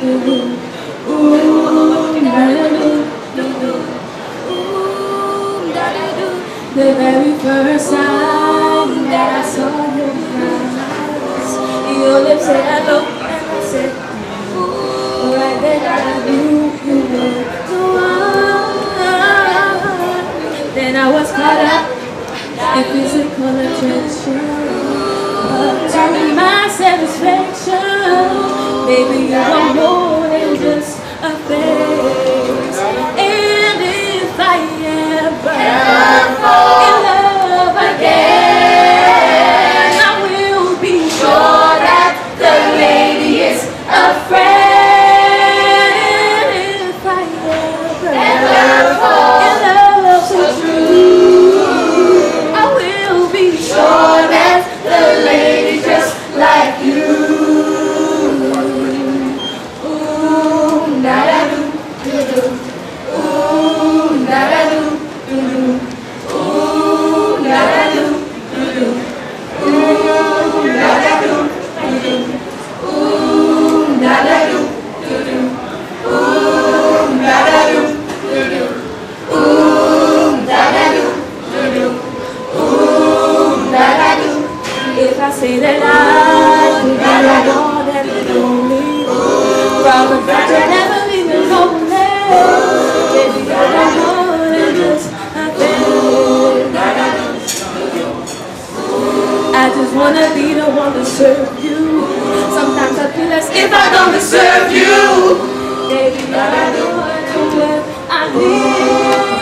The very first time that I saw your eyes, your lips said hello, and I said, ooh, right then I knew you were the one. Then I was caught up in physical attraction, to my satisfaction. Baby, you are more than just a face. And if I ever fall in love again, I will be sure that the lady is a friend. If I ever fall in love so true, I will be sure that the lady just like you. Ooh, da-da-do, do-do. Ooh, da-da-do, do-do. Ooh, da-da-do, do-do. Ooh, da-da-do, do-do. Ooh, da-da-do, do-do. Ooh, da-da-do, do-do. Ooh, da-da-do, do-do. Ooh, da-da-do. If I say that I think that I want that lonely, promise that you'll never leave me lonely. Baby, I don't know than just a thing. I just wanna be the one to serve you. Sometimes I feel as if I don't deserve you. Baby, I don't know what I need.